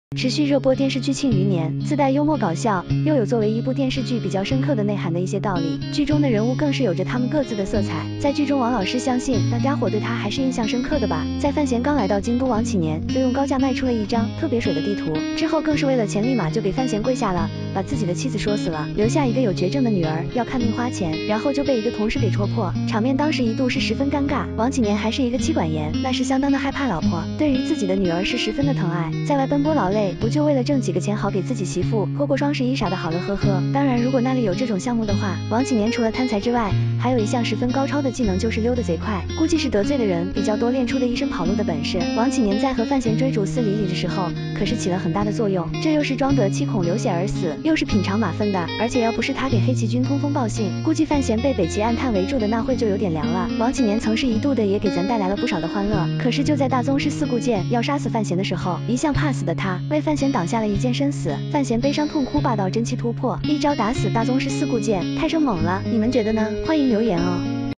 持续热播电视剧《庆余年》，自带幽默搞笑，又有作为一部电视剧比较深刻的内涵的一些道理。剧中的人物更是有着他们各自的色彩。在剧中，王老师相信大家伙对他还是印象深刻的吧。在范闲刚来到京都王启年，就用高价卖出了一张特别水的地图，之后更是为了钱立马就给范闲跪下了，把自己的妻子说死了，留下一个有绝症的女儿要看病花钱，然后就被一个同事给戳破，场面当时一度是十分尴尬。王启年还是一个妻管严，那是相当的害怕老婆，对于自己的女儿是十分的疼爱，在外奔波劳累，不就为了挣几个钱好给自己媳妇拖过双11啥的好了呵呵。当然如果那里有这种项目的话，王启年除了贪财之外，还有一项十分高超的技能，就是溜得贼快，估计是得罪的人比较多练出的一身跑路的本事。王启年在和范闲追逐撕李李的时候可是起了很大的作用，这又是庄德七孔流血而死，又是品尝马粪的，而且要不是他给黑旗军通风报信，估计范闲被北齐暗探围住的那会就有点凉了。王启年曾是一度的也给咱带来了不少的欢乐，可是就在大宗师四顾剑要杀死范闲的时候，一向怕死的他为范闲挡下了一剑身死，范闲悲伤痛哭，霸道真气突破，一招打死大宗师四顾剑，太生猛了，你们觉得呢？欢迎留言哦。